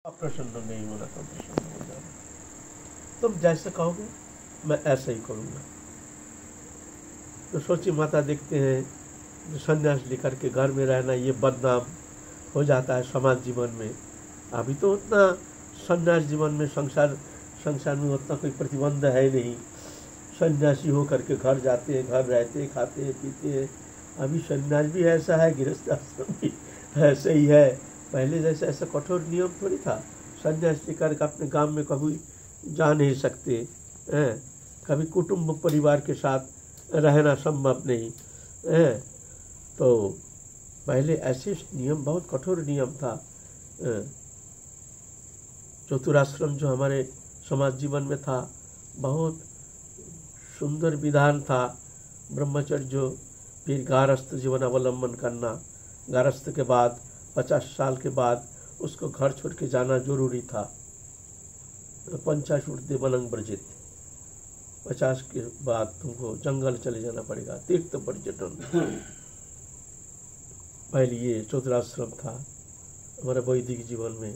प्रसन्न नहीं होना तो प्रसन्न हो जाना। तुम जैसे कहोगे मैं ऐसा ही करूँगा। तो सोची माता देखते हैं जो संन्यास लेकर के घर में रहना ये बदनाम हो जाता है समाज जीवन में। अभी तो उतना संन्यास जीवन में संसार में उतना कोई प्रतिबंध है नहीं। सन्यासी हो करके घर जाते हैं, घर रहते, खाते पीते हैं। अभी सन्यास भी ऐसा है, गृहस्थ आश्रम भी ऐसे ही है। पहले जैसे ऐसा कठोर नियम थोड़ी था। सन्यास लेकर के अपने गांव में कभी जा नहीं सकते हैं, कभी कुटुंब परिवार के साथ रहना संभव नहीं है। तो पहले ऐसे नियम, बहुत कठोर नियम था। चतुराश्रम जो हमारे समाज जीवन में था, बहुत सुंदर विधान था। ब्रह्मचर्य, फिर गारस्थ जीवन अवलंबन करना। गारस्थ के बाद 50 साल के बाद उसको घर छोड़ के जाना जरूरी था। पंचाशूर्ते वनं वर्जित, 50 के बाद तुमको जंगल चले जाना पड़ेगा, तीर्थ पर्यटन। पहले ये चतुराश्रम था हमारे वैदिक जीवन में।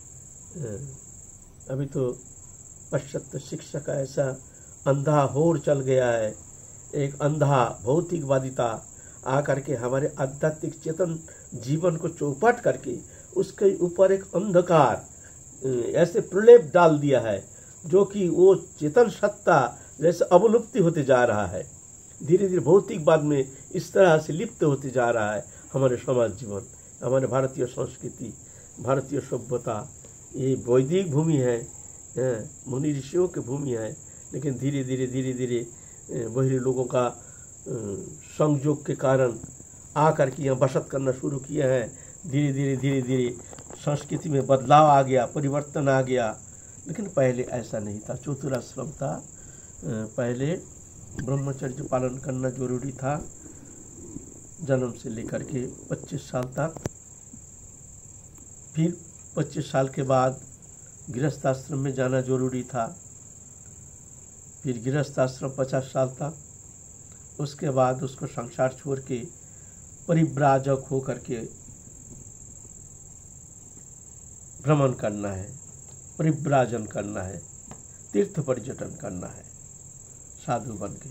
अभी तो पाश्चात्य शिक्षा का ऐसा अंधा होड़ चल गया है। एक अंधा भौतिकवादिता आकर के हमारे आध्यात्मिक चेतन जीवन को चौपट करके उसके ऊपर एक अंधकार ऐसे प्रलेप डाल दिया है, जो कि वो चेतन सत्ता जैसे अवलुप्ति होते जा रहा है। धीरे धीरे भौतिकवाद में इस तरह से लिप्त होते जा रहा है हमारे समाज जीवन। हमारे भारतीय संस्कृति, भारतीय सभ्यता ये वैदिक भूमि है, मुनि ऋषियों की भूमि है। लेकिन धीरे धीरे बहिरी लोगों का संयोग के कारण आकर के यहाँ बसत करना शुरू किया है। धीरे धीरे संस्कृति में बदलाव आ गया, परिवर्तन आ गया। लेकिन पहले ऐसा नहीं था, चतुराश्रम था। पहले ब्रह्मचर्य पालन करना जरूरी था, जन्म से लेकर के 25 साल तक। फिर 25 साल के बाद गृहस्थ आश्रम में जाना जरूरी था। फिर गृहस्थ आश्रम 50 साल तक। उसके बाद उसको संसार छोड़ के परिव्राजक हो करके भ्रमण करना है, परिव्राजन करना है, तीर्थ पर्यटन करना है, साधु बन के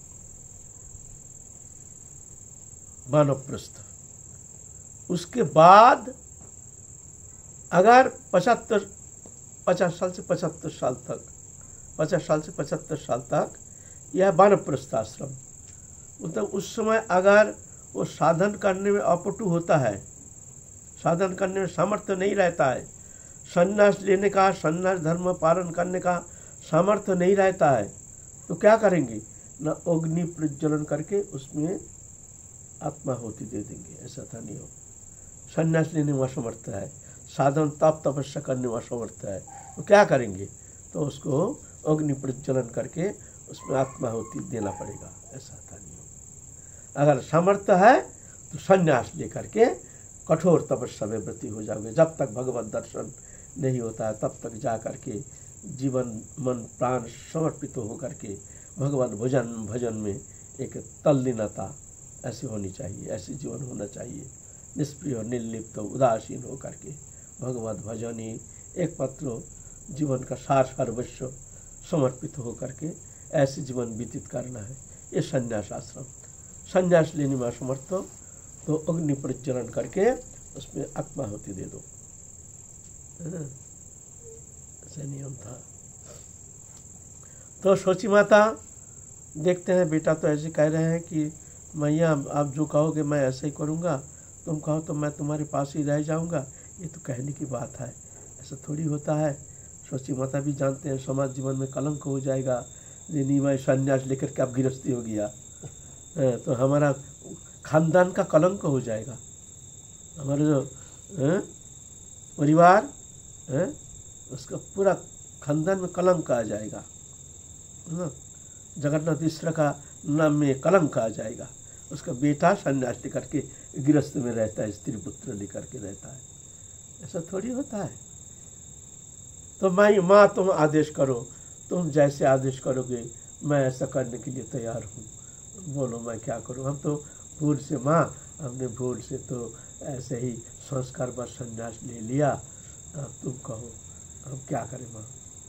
वानप्रस्थ। उसके बाद अगर 50 साल से 75 साल तक, 50 साल से 75 साल तक यह वानप्रस्थ आश्रम, मतलब उस समय अगर वो साधन करने में अपटू होता है, साधन करने में सामर्थ्य नहीं रहता है, संन्यास लेने का, संन्यास धर्म पालन करने का सामर्थ्य नहीं रहता है, तो क्या करेंगे? न अग्नि प्रज्वलन करके उसमें आत्माहुति दे देंगे। ऐसा था नियम। संन्यास लेने में असमर्थ है, साधन तप तपस्या करने में असमर्थ है, तो क्या करेंगे? तो उसको अग्नि प्रज्वलन करके उसमें आत्माहुति देना पड़ेगा। ऐसा था नियम। अगर सामर्थ्य है तो संन्यास लेकर के कठोर तपस्या में व्रती हो जाओगे। जब तक भगवत दर्शन नहीं होता है तब तक जा करके जीवन मन प्राण समर्पित हो करके भगवत भजन में एक तल्लीनता ऐसी होनी चाहिए, ऐसी जीवन होना चाहिए। निष्प्रिय, निर्लिप्त, उदासीन हो करके भगवत भजन ही एकमात्र जीवन का सार सर्वस्व समर्पित हो करके ऐसे जीवन व्यतीत करना है। ये संन्यास आश्रम। संन्यास लेने में असमर्थ तो अग्नि प्रज्वलन करके उसमें आत्माहुति दे दो, ऐसा नियम था। तो सोची माता देखते हैं, बेटा तो ऐसे कह रहे हैं कि मैया आप जो कहोगे मैं ऐसे ही करूँगा, तुम कहो तो मैं तुम्हारे पास ही रह जाऊँगा। ये तो कहने की बात है, ऐसा थोड़ी होता है। सोची माता भी जानते हैं समाज जीवन में कलंक हो जाएगा। नहीं, मैं संन्यास लेकर के अब गृहस्थी हो गया तो हमारा खानदान का कलंक हो जाएगा। हमारा जो परिवार है उसका पूरा खानदान में कलंक आ जाएगा। जगन्नाथ मिश्र का नाम में कलंक आ जाएगा। उसका बेटा संन्यास लेकर के गृहस्थ में रहता है, स्त्री पुत्र लेकर के रहता है। ऐसा थोड़ी होता है। तो माँ तुम आदेश करो, तुम जैसे आदेश करोगे मैं ऐसा करने के लिए तैयार हूँ। बोलो मैं क्या करूँ? हम तो भूल से माँ, हमने भूल से तो ऐसे ही संस्कार बस संन्यास ले लिया, अब तुम कहो हम क्या करें माँ,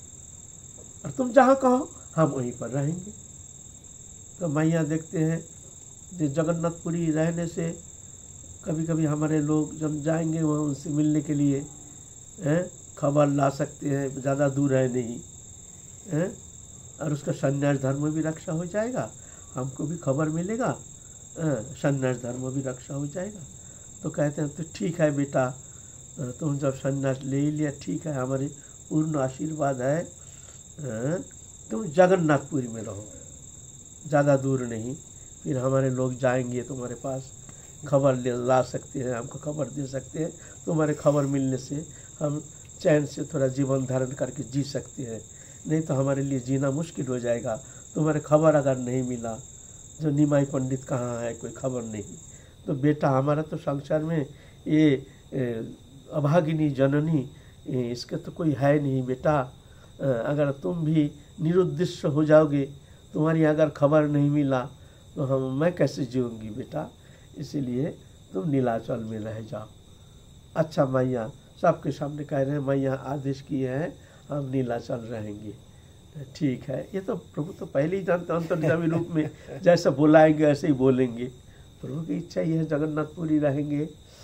और तुम जहाँ कहो हम वहीं पर रहेंगे। तो मैया देखते हैं जो जगन्नाथपुरी रहने से कभी कभी हमारे लोग जब जाएंगे वहाँ उनसे मिलने के लिए खबर ला सकते हैं, ज़्यादा दूर है नहीं है, और उसका संन्यास धर्म भी रक्षा हो जाएगा, हमको भी खबर मिलेगा, संन्यास धर्म भी रक्षा हो जाएगा। तो कहते हैं तो ठीक है बेटा, तुम जब संन्यास ले ही लिया ठीक है, हमारे पूर्ण आशीर्वाद है, तुम जगन्नाथपुरी में रहो, ज़्यादा दूर नहीं, फिर हमारे लोग जाएंगे तुम्हारे पास, खबर ला सकते हैं, हमको खबर दे सकते हैं, तुम्हारे खबर मिलने से हम चैन से थोड़ा जीवन धारण करके जी सकते हैं, नहीं तो हमारे लिए जीना मुश्किल हो जाएगा। तुम्हारे खबर अगर नहीं मिला, जो निमाई पंडित कहाँ है कोई खबर नहीं, तो बेटा हमारा तो संसार में ये अभागिनी जननी इसके तो कोई है नहीं बेटा, अगर तुम भी निरुद्देश्य हो जाओगे, तुम्हारी अगर खबर नहीं मिला तो मैं कैसे जीऊँगी बेटा, इसीलिए तुम नीलाचल में रह जाओ। अच्छा मैया सबके सामने कह रहे हैं, मैया आदेश किए हैं हम नीलाचल रहेंगे, ठीक है। ये तो प्रभु तो पहले ही जानते अंतर्यामी रूप में जैसा बुलाएंगे ऐसे ही बोलेंगे, प्रभु की इच्छा ही है जगन्नाथपुरी रहेंगे।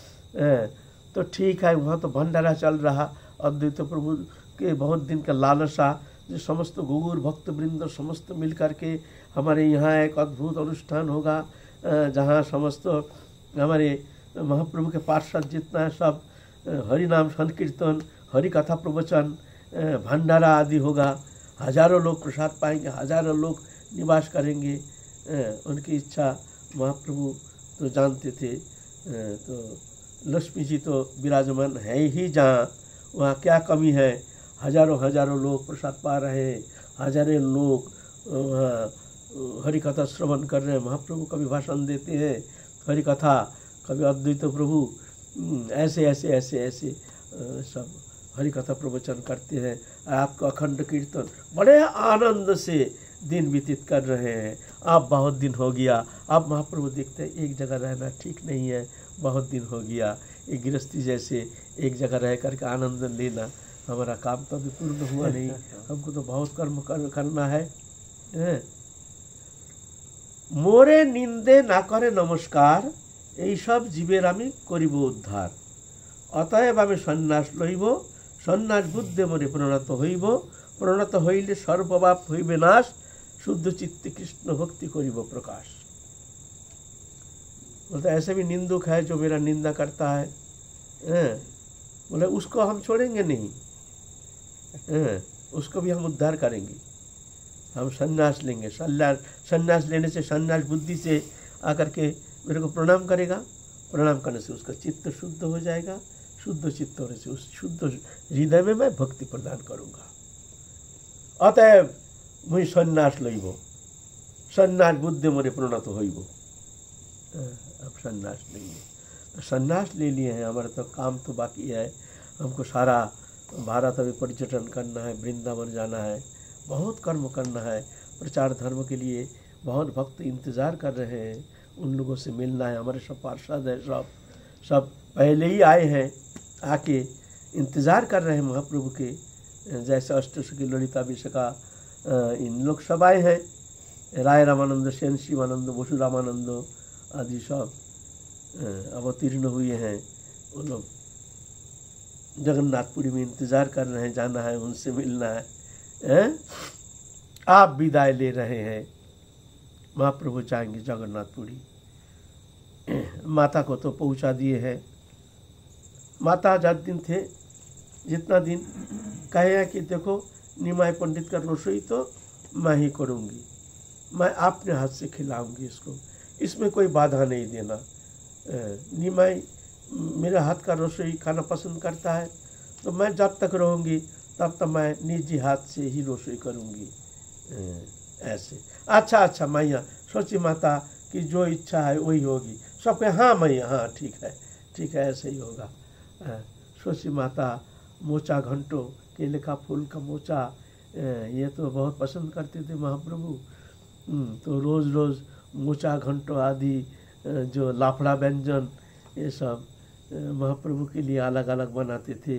तो ठीक है, वहाँ तो भंडारा चल रहा, अद्वैत प्रभु के बहुत दिन का लालसा, जो समस्त गौर भक्त वृंद समस्त मिल करके हमारे यहाँ एक अद्भुत अनुष्ठान होगा, जहाँ समस्त हमारे महाप्रभु के पार्षद जितना है सब हरि नाम संकीर्तन, हरि कथा प्रवचन, भंडारा आदि होगा, हजारों लोग प्रसाद पाएंगे, हजारों लोग निवास करेंगे। उनकी इच्छा महाप्रभु तो जानते थे, तो लक्ष्मी जी तो विराजमान है ही जहाँ, वहाँ क्या कमी है, हजारों हजारों लोग प्रसाद पा रहे हैं, हजारों लोग वहाँ हरि कथा श्रवण कर रहे हैं, महाप्रभु कभी भाषण देते हैं हरि कथा, कभी अद्वैत प्रभु ऐसे ऐसे ऐसे ऐसे सब हरि कथा प्रवचन करते हैं, आपका अखंड कीर्तन, बड़े आनंद से दिन व्यतीत कर रहे हैं। आप बहुत दिन हो गया, आप महाप्रभु देखते हैं एक जगह रहना ठीक नहीं है, बहुत दिन हो गया, एक गृहस्थी जैसे एक जगह रह करके आनंद लेना, हमारा काम तो अभी पूर्ण हुआ नहीं, हमको तो बहुत कर्म करना है। मोरे निंदे ना करे नमस्कार, এই সব জীবের আমি করিব উদ্ধার, অতএব আমি সন্ন্যাস লইব, সন্ন্যাস বুদ্ধে মোরে প্রণত হইব, প্রণত হইলে সর্বপাপ হইবে নাশ, शुद्ध चित्त कृष्ण भक्ति करिब प्रकाश। बोलते ऐसे भी निंदुक है जो मेरा निंदा करता है, बोले उसको हम छोड़ेंगे नहीं, उसको भी हम उद्धार करेंगे, हम संन्यास लेंगे। संन्यास लेने से, संन्यास बुद्धि से आकर के मेरे को प्रणाम करेगा, प्रणाम करने से उसका चित्त शुद्ध हो जाएगा, शुद्ध चित्त होने से उस शुद्ध हृदय में मैं भक्ति प्रदान करूँगा। अतएव मुझे संन्यास लइब, संन्यास बुद्धि मोरे प्रणत होइब। अब संन्यास लेंगे, तो संन्यास ले लिए हैं, हमारा तो काम तो बाकी है, हमको सारा भारत अभी पर्यटन करना है, वृंदावन जाना है, बहुत कर्म करना है, प्रचार धर्म के लिए बहुत भक्त इंतज़ार कर रहे हैं, उन लोगों से मिलना है। हमारे सब पार्षद है, सब पहले ही आए हैं, आके इंतज़ार कर रहे हैं महाप्रभु के, जैसे अष्टसखी ललिता विशाखा इन लोग सब आए हैं, राय रामानंद, सेन शिवानंद, बसु रामानंद आदि सब अवतीर्ण हुए हैं, वो लोग जगन्नाथपुरी में इंतज़ार कर रहे हैं, जाना है, उनसे मिलना है। आप विदाई ले रहे हैं, महाप्रभु जाएंगे जगन्नाथपुरी। माता को तो पहुंचा दिए हैं, माता जब दिन थे जितना दिन कहे कि देखो निमाई पंडित का रसोई तो मैं ही करूँगी, मैं अपने हाथ से खिलाऊंगी इसको, इसमें कोई बाधा नहीं देना। निमाई मेरे हाथ का रसोई खाना पसंद करता है, तो मैं जब तक रहूँगी तब तक मैं निजी हाथ से ही रसोई करूँगी। ऐसे अच्छा मैया सोची माता की जो इच्छा है वही होगी, सबके हाँ मैया हाँ ठीक है ऐसे ही होगा। सोची माता मोचा घंटो, केले का फूल का मोचा, ये तो बहुत पसंद करते थे महाप्रभु, तो रोज़ रोज़ मोचा घंटो आदि जो लाफड़ा व्यंजन ये सब महाप्रभु के लिए अलग अलग बनाते थे।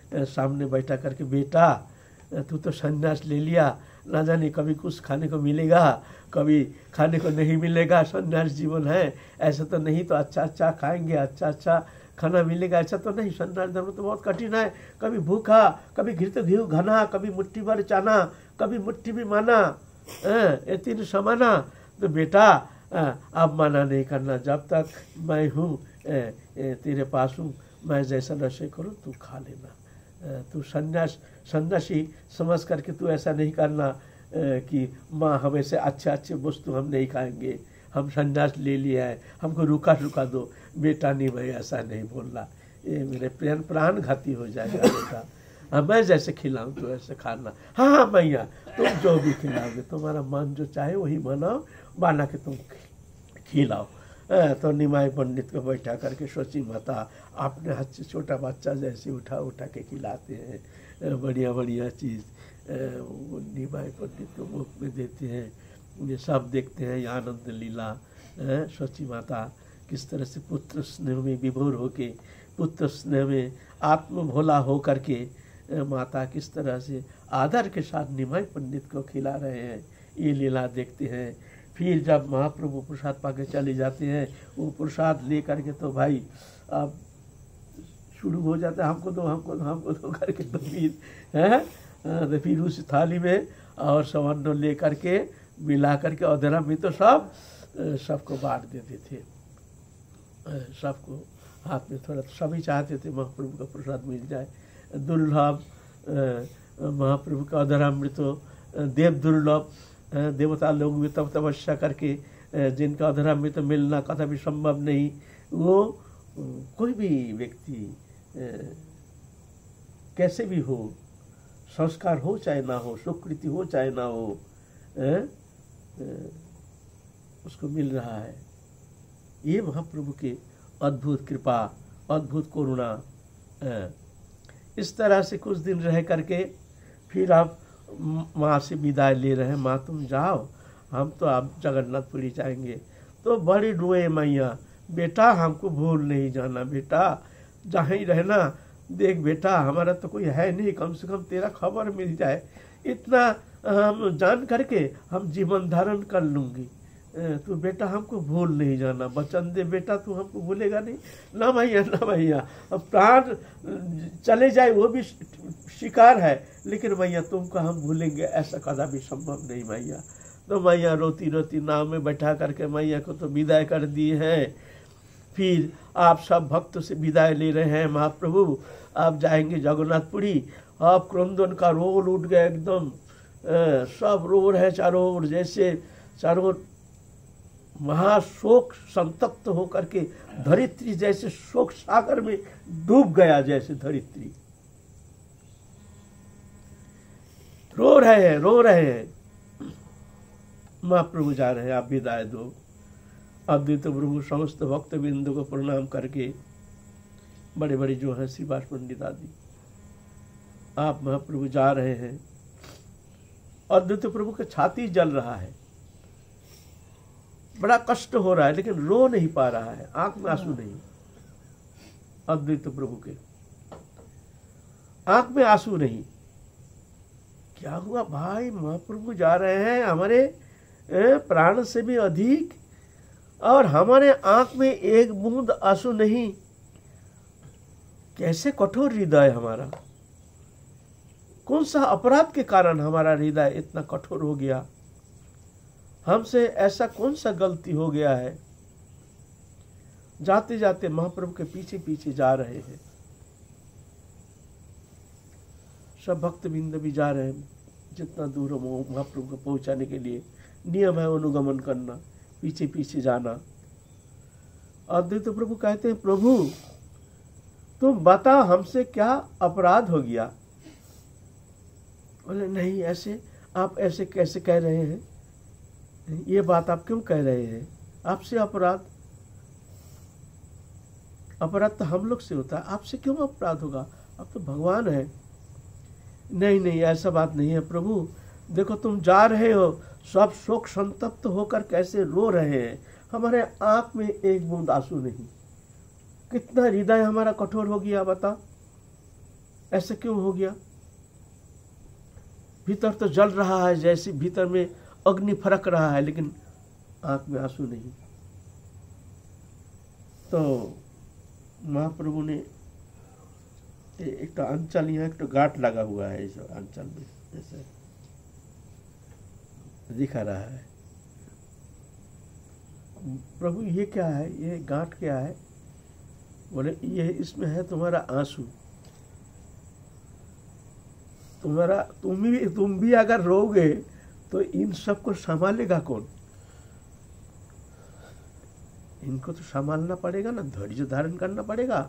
सामने बैठा करके, बेटा तू तो संन्यास ले लिया, ना जाने कभी कुछ खाने को मिलेगा, कभी खाने को नहीं मिलेगा, संन्यास जीवन है, ऐसा तो नहीं, तो अच्छा अच्छा खाएंगे, अच्छा अच्छा खाना मिलेगा, ऐसा तो नहीं। संन्यास धर्म तो बहुत कठिन है, कभी भूखा, कभी घृत घी घना, कभी मुट्ठी भर चाना, कभी मुट्ठी भी माना, ये तीन समाना। तो बेटा अब माना नहीं करना, जब तक मैं हूँ तेरे पास हूँ, मैं जैसा रसोई करूँ तू खा लेना। तू सन्यासी समझ करके तू ऐसा नहीं करना कि माँ हम ऐसे अच्छे अच्छे वस्तु हम नहीं खाएंगे, हम संन्यास ले लिया है, हमको रुका दो। बेटा नहीं, भाई ऐसा नहीं बोलना, ये मेरे प्राण घाती हो जाएगा बेटा। हाँ, मैं जैसे खिलाऊं तो ऐसे खाना। हाँ हाँ मैया, तुम जो भी खिलाओगे, तुम्हारा मन जो चाहे वही बनाओ, बना के तुम खिलाओ। तो निमाई पंडित को बैठा करके सोची माता अपने हाथ से छोटा बच्चा जैसे उठा के खिलाते हैं, बढ़िया बढ़िया चीज़ निमाई पंडित को मुख में देते हैं। ये सब देखते हैं, ये आनंद लीला। सोची माता किस तरह से पुत्र स्नेह में विभोर होके, पुत्र स्नेह में आत्म भोला हो करके माता किस तरह से आदर के साथ निमाई पंडित को खिला रहे हैं, ये लीला देखते हैं। फिर जब महाप्रभु प्रसाद पाके चले जाते हैं, वो प्रसाद ले करके तो भाई अब शुरू हो जाता है, हमको दो करके, तो फिर है तो फिर उस थाली में और सवर्ण ले करके मिला करके अधरा में तो सबको बांट देते थे, सबको हाथ में थोड़ा, सभी चाहते थे महाप्रभु का प्रसाद मिल जाए। दुर्लभ महाप्रभु का अधरामृत देव दुर्लभ, देवता लोग भी तब तपस्या करके जिनका अधरामृत मिलना कथा भी संभव नहीं, वो कोई भी व्यक्ति कैसे भी हो, संस्कार हो चाहे ना हो, सुकृति हो चाहे ना हो, उसको मिल रहा है। ये महाप्रभु की अद्भुत कृपा, अद्भुत करुणा। इस तरह से कुछ दिन रह करके फिर आप माँ से विदाई ले रहे हैं, माँ तुम जाओ, हम तो आप जगन्नाथपुरी जाएंगे। तो बड़ी रोए मैया, बेटा हमको भूल नहीं जाना, बेटा जहाँ ही रहना, देख बेटा हमारा तो कोई है नहीं, कम से कम तेरा खबर मिल जाए, इतना हम जान करके हम जीवन धारण कर लूँगी। तू बेटा हमको भूल नहीं जाना, वचन दे बेटा, तू हमको भूलेगा नहीं। ना भैया, अब प्राण चले जाए वो भी शिकार है, लेकिन भैया तुमको हम भूलेंगे ऐसा कदा भी संभव नहीं भैया। तो मैया रोती रोती नाव में बैठा करके मैया को तो विदाई कर दी है। फिर आप सब भक्त से विदाई ले रहे हैं, महाप्रभु आप जाएंगे जगन्नाथपुरी। आप क्रंदन का रोल उठ गया एकदम, सब रो रहे चारों ओर, जैसे चारों महाशोक संतप्त होकर के धरित्री जैसे शोक सागर में डूब गया, जैसे धरित्री रो रहे हैं। महाप्रभु जा रहे हैं, आप विदाई दो। अद्वैत प्रभु समस्त भक्त बिंदु को प्रणाम करके, बड़े बड़े जो हैं श्रीवास पंडित आदि, आप महाप्रभु जा रहे हैं। अद्वैत प्रभु का छाती जल रहा है, बड़ा कष्ट हो रहा है, लेकिन रो नहीं पा रहा है, आंख में आंसू नहीं। अद्वैत प्रभु के आंख में आंसू नहीं। क्या हुआ भाई, महाप्रभु जा रहे हैं हमारे प्राण से भी अधिक, और हमारे आंख में एक बूंद आंसू नहीं। कैसे कठोर हृदय हमारा, कौन सा अपराध के कारण हमारा हृदय इतना कठोर हो गया, हमसे ऐसा कौन सा गलती हो गया है। जाते जाते महाप्रभु के पीछे पीछे जा रहे हैं, सब भक्तबिंद भी जा रहे हैं। जितना दूर हो महाप्रभु को पहुंचाने के लिए नियम है अनुगमन करना, पीछे पीछे जाना। अद्वैत प्रभु कहते हैं, प्रभु तुम बताओ हमसे क्या अपराध हो गया। बोले नहीं, ऐसे आप ऐसे कैसे कह रहे हैं, ये बात आप क्यों कह रहे हैं, आपसे अपराध तो हम लोग से होता है, आपसे क्यों अपराध होगा, आप तो भगवान है। नहीं ऐसा बात नहीं है प्रभु, देखो तुम जा रहे हो, सब शोक संतप्त होकर कैसे रो रहे हैं, हमारे आंख में एक बूंद आंसू नहीं। कितना हृदय हमारा कठोर हो गया बता। ऐसे क्यों हो गया? भीतर तो जल रहा है, जैसे भीतर में अग्नि फड़क रहा है, लेकिन आंख में आंसू नहीं। तो महाप्रभु ने एक तो अंचल, यहाँ एक तो गांठ लगा हुआ है इस अंचल में, जैसे दिखा रहा है। प्रभु ये क्या है, ये गांठ क्या है? बोले ये इसमें है तुम्हारा आंसू। तुम भी अगर रोगे तो इन सबको संभालेगा कौन? इनको तो संभालना पड़ेगा ना, धैर्य धारण करना पड़ेगा।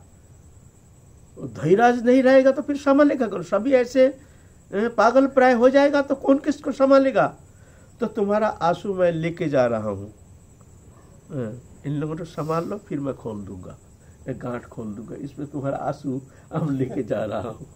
धैर्य नहीं रहेगा तो फिर संभालेगा कौन? सभी ऐसे पागल प्राय हो जाएगा तो कौन किसको संभालेगा? तो तुम्हारा आंसू मैं लेके जा रहा हूँ, इन लोगों को संभाल लो, फिर मैं खोल दूंगा, एक गांठ खोल दूंगा, इसमें तुम्हारा आंसू अब लेके जा रहा हूँ।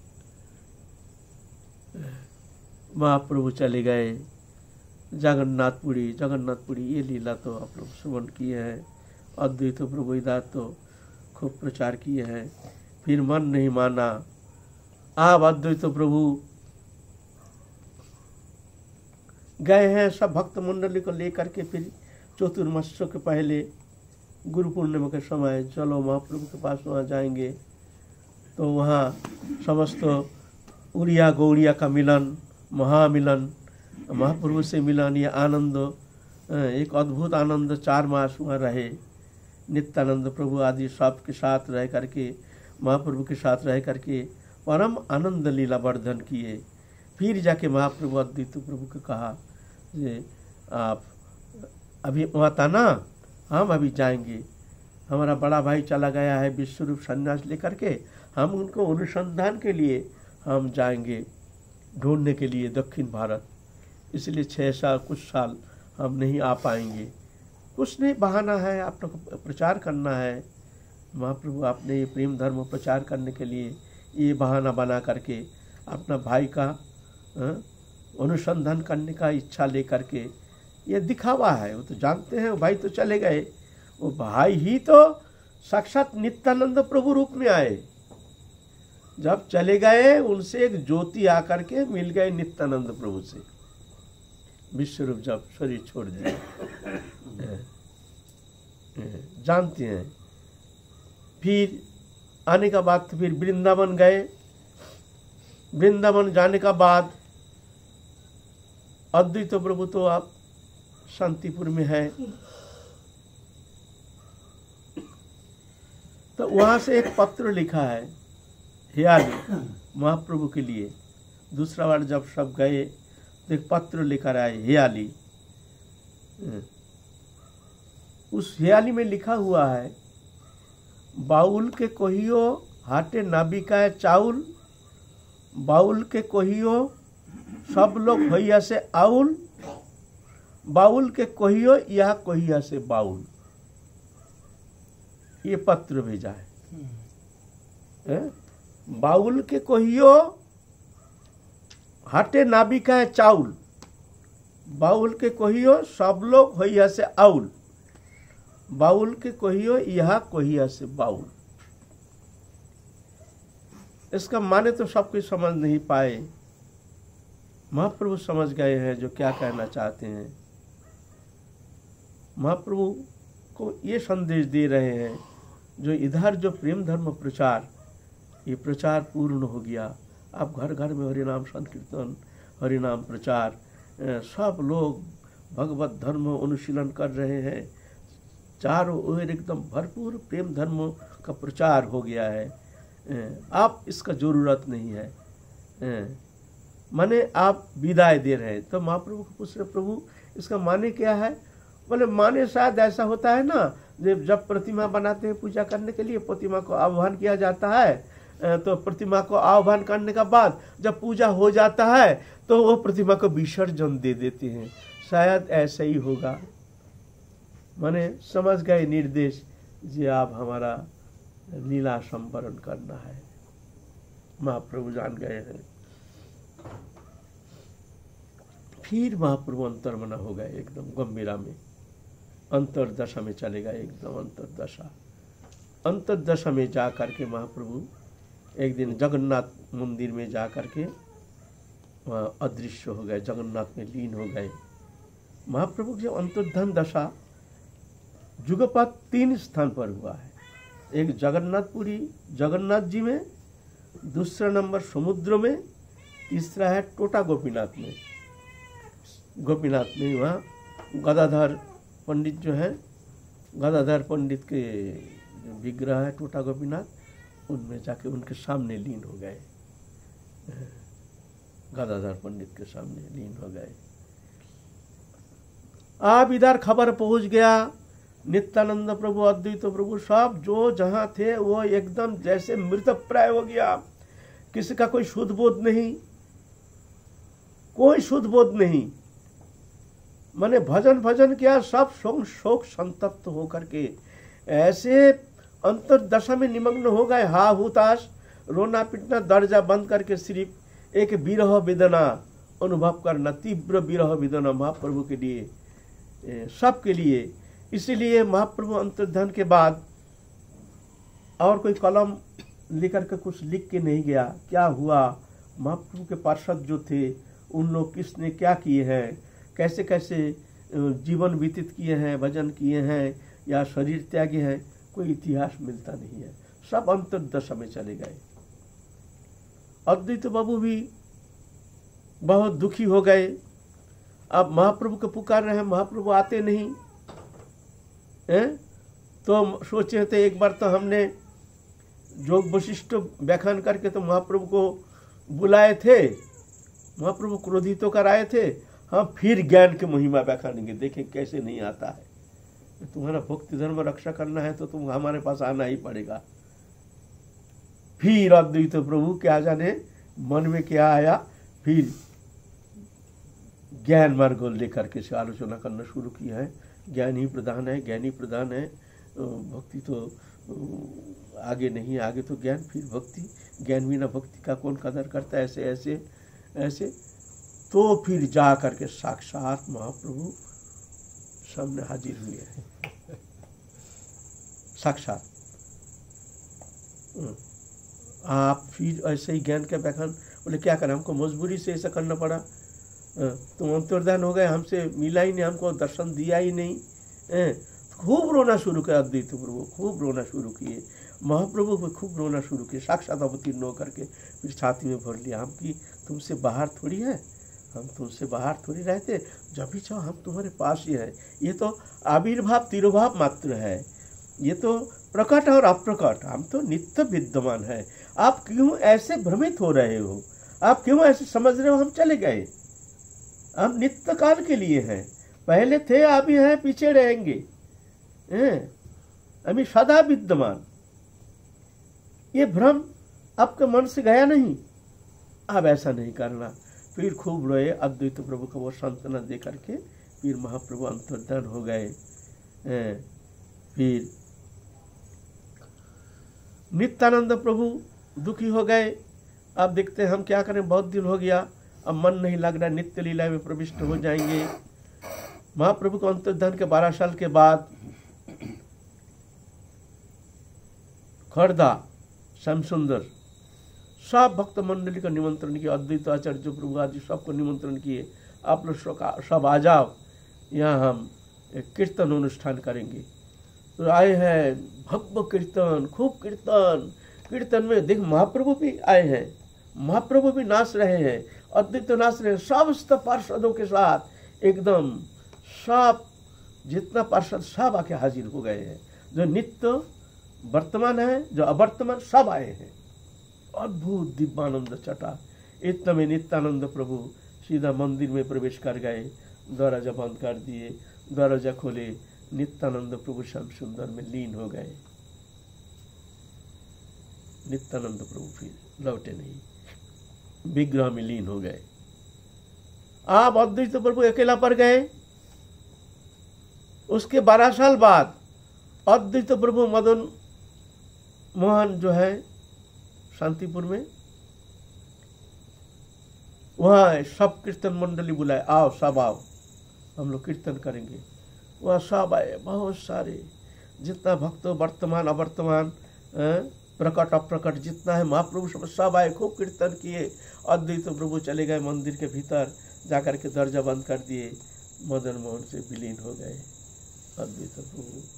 महाप्रभु चले गए जगन्नाथपुरी। ये लीला तो आप लोग श्रवण किए हैं। अद्वैत प्रभु इदात तो खूब प्रचार किए हैं। फिर मन नहीं माना, आप अद्वैत प्रभु गए हैं सब भक्त मंडली को लेकर के। फिर चतुर्मास्यों के पहले गुरु पूर्णिमा के समय चलो महाप्रभु के पास वहाँ जाएंगे। तो वहाँ समस्त उड़िया गौड़िया का मिलन, महामिलन, महाप्रभु से मिलन, ये आनंद, एक अद्भुत आनंद 4 मास वहाँ रहे। नित्यानंद प्रभु आदि सब के साथ रह करके, महाप्रभु के साथ रह करके परम आनंद लीला वर्धन किए। फिर जाके महाप्रभु अद्वैत प्रभु को कहा जे आप अभी वहाँ था ना, हम अभी जाएंगे, हमारा बड़ा भाई चला गया है विश्वरूप संन्यास लेकर के, हम उनको अनुसंधान के लिए हम जाएंगे, ढूंढने के लिए दक्षिण भारत। इसलिए 6 साल कुछ साल हम नहीं आ पाएंगे। कुछ नहीं, बहाना है, आप लोग प्रचार करना है। महाप्रभु आपने ये प्रेम धर्म प्रचार करने के लिए ये बहाना बना करके अपना भाई का अनुसंधान करने का इच्छा लेकर के, ये दिखावा है। वो तो जानते हैं, भाई तो चले गए, वो भाई ही तो साक्षात नित्यानंद प्रभु रूप में आए। जब चले गए उनसे एक ज्योति आकर के मिल गए नित्यानंद प्रभु से, विश्वरूप जब शरीर छोड़ दिया। जानते हैं। फिर आने का बाद फिर वृंदावन गए। वृंदावन जाने का बाद अद्वैत प्रभु तो आप शांतिपुर में है, तो वहां से एक पत्र लिखा है हियाली महाप्रभु के लिए। दूसरा बार जब सब गए तो एक पत्र लेकर आए हियाली। उस हियाली में लिखा हुआ है, बाउल के कोहियो हाटे नाबिकाए चाउल, बाउल के कोहियो सब लोग भैया से आउल, बाउल के कोहियो यह कोहिया से बाउल। ये पत्र भेजा है। बाउल के कोहियो हाटे नाबिकाए चाउल, बाउल के कोहियो सब लोग भैया से आउल, बाउल के कोहियो यह कोहिया से बाउल। इसका माने तो सब कुछ समझ नहीं पाए, महाप्रभु समझ गए हैं जो क्या कहना चाहते हैं। महाप्रभु को ये संदेश दे रहे हैं, जो इधर जो प्रेम धर्म प्रचार, ये प्रचार पूर्ण हो गया। अब घर घर में हरिनाम संकीर्तन, हरिनाम प्रचार, सब लोग भगवत धर्म अनुशीलन कर रहे हैं। चारों ओर एकदम भरपूर प्रेम धर्म का प्रचार हो गया है। आप इसका जरूरत नहीं है, माने आप विदाई दे रहे हैं। तो महाप्रभु को पूछ रहे, प्रभु इसका माने क्या है? बोले माने शायद ऐसा होता है ना, जब प्रतिमा बनाते हैं पूजा करने के लिए, प्रतिमा को आह्वान किया जाता है, तो प्रतिमा को आह्वान करने का बाद जब पूजा हो जाता है तो वो प्रतिमा को विसर्जन दे देते हैं। शायद ऐसा ही होगा। माने समझ गए निर्देश, जे आप हमारा लीला संवरण करना है। महाप्रभु जान गए हैं। फिर महाप्रभु अंतर्मना हो गए, एकदम गंभीरा में अंतरदशा में चले गए। एकदम अंतरदशा में जा करके महाप्रभु एक दिन जगन्नाथ मंदिर में जा करके वहाँ अदृश्य हो गए, जगन्नाथ में लीन हो गए। महाप्रभु की अंतर्धान दशा जुगपथ 3 स्थान पर हुआ है। एक जगन्नाथपुरी जगन्नाथ जी में, दूसरा नंबर समुद्र में, तीसरा है टोटा गोपीनाथ में। गोपीनाथ में वहाँ गदाधर पंडित जो है, गदाधर पंडित के जो विग्रह है टोटा गोपीनाथ, उनमें जाके उनके सामने लीन हो गए। गदाधर पंडित के सामने लीन हो गए। अब इधर खबर पहुंच गया, नित्यानंद प्रभु, अद्वैत प्रभु सब जो जहां थे वो एकदम जैसे मृतप्राय हो गया। किसी का कोई शुद्ध बोध नहीं, कोई शुद्ध बोध नहीं। माने भजन भजन किया, सब शोक संतप्त होकर के ऐसे अंतर्दशा में निमग्न हो गए। हा हुताश, रोना पीटना, दरजा बंद करके सिर्फ एक विरह वेदना अनुभव करना, तीव्र विरह वेदना महाप्रभु के लिए, सबके लिए। इसीलिए महाप्रभु अंतर्धान के बाद और कोई कलम लेकर के कुछ लिख के नहीं गया। क्या हुआ, महाप्रभु के पार्षद जो थे उन लोग किसने क्या किए हैं, कैसे कैसे जीवन व्यतीत किए हैं, भजन किए हैं या शरीर त्यागे हैं, कोई इतिहास मिलता नहीं है। सब अंतर्दशा में चले गए। अद्वैत बाबू भी बहुत दुखी हो गए। अब महाप्रभु को पुकार रहे हैं, महाप्रभु आते नहीं हैं। तो सोचे थे एक बार तो हमने योग वशिष्ठ व्याख्यान करके तो महाप्रभु को बुलाए थे, महाप्रभु क्रोधित होकर आए थे। हाँ, फिर ज्ञान की महिमा व्याख्यानेंगे, देखें कैसे नहीं आता है। तुम्हारा भक्ति धर्म रक्षा करना है तो तुम हमारे पास आना ही पड़ेगा। फिर अद्वैत प्रभु क्या जाने मन में क्या आया, फिर ज्ञान मार्ग लेकर के से आलोचना करना शुरू किया है। ज्ञान ही प्रधान है, ज्ञान ही प्रधान है, भक्ति तो आगे नहीं, आगे तो ज्ञान फिर भक्ति, ज्ञान बिना भक्ति का कौन कदर करता है, ऐसे ऐसे ऐसे। तो फिर जा करके साक्षात महाप्रभु सामने हाजिर हुए हैं, साक्षात। आप फिर ऐसे ही ज्ञान का व्याख्यान, बोले क्या करें, हमको मजबूरी से ऐसा करना पड़ा। तुम अंतर्धान हो गए, हमसे मिला ही नहीं, हमको दर्शन दिया ही नहीं। खूब रोना शुरू किया अद्वैत प्रभु, खूब रोना शुरू किए। महाप्रभु को खूब रोना शुरू किए, साक्षात अवतीर्ण होकर के फिर छाती में भर लिया। हम की तुमसे बाहर थोड़ी है, हम तुमसे बाहर थोड़ी रहते, जब भी चाहो हम तुम्हारे पास ही है। ये तो आविर्भाव तिरोभाव मात्र है, ये तो प्रकट और अप्रकट, हम तो नित्य विद्यमान है। आप क्यों ऐसे भ्रमित हो रहे हो, आप क्यों ऐसे समझ रहे हो हम चले गए। हम नित्य काल के लिए हैं, पहले थे, अभी हैं, पीछे रहेंगे, अभी सदा विद्यमान। ये भ्रम आपके मन से गया नहीं, अब ऐसा नहीं करना। फिर खूब रोए, अद्वैत प्रभु को वो सांत्वना दे करके फिर महाप्रभु अंतर्धान हो गए। फिर नित्यानंद प्रभु दुखी हो गए। अब देखते हैं हम क्या करें, बहुत दिन हो गया, अब मन नहीं लग रहा, नित्य लीला में प्रविष्ट हो जाएंगे। महाप्रभु को अंतर्धान के 12 साल के बाद खड़दा, श्याम सुंदर, सब भक्त मंडली का निमंत्रण किया। अद्वैत आचार्य प्रभु आदि सबको निमंत्रण किए, आप लोग सब आ जाओ, यहाँ हम एक कीर्तन अनुष्ठान करेंगे। तो आए हैं, भव्य कीर्तन, खूब कीर्तन। कीर्तन में देख महाप्रभु भी आए हैं, महाप्रभु भी नाच रहे हैं, अद्वैत नाच रहे हैं, समस्त पार्षदों के साथ एकदम सब जितना पार्षद सब आके हाजिर हो गए हैं। जो नित्य वर्तमान है, जो अवर्तमान, सब आए हैं। अद्भुत दिव्यानंद चटा। इतना में नित्यानंद प्रभु सीधा मंदिर में प्रवेश कर गए, दरवाजा बंद कर दिए, दरवाजा खोले, नित्यानंद प्रभु श्याम सुंदर में लीन हो गए। नित्यानंद प्रभु फिर लौटे नहीं, विग्रह में लीन हो गए। आप अद्वैत प्रभु अकेला पड़ गए। उसके 12 साल बाद अद्वैत प्रभु मदन मोहन जो है शांतिपुर में, वहाँ सब कीर्तन मंडली बुलाए, आओ सब आओ, हम लोग कीर्तन करेंगे। वह सब आए, बहुत सारे, जितना भक्त वर्तमान अवर्तमान प्रकट अप्रकट जितना है महाप्रभु सब आए, खूब कीर्तन किए। अद्वैत प्रभु चले गए मंदिर के भीतर, जाकर के दरजा बंद कर दिए, मदन मोहन से विलीन हो गए अद्वैत प्रभु।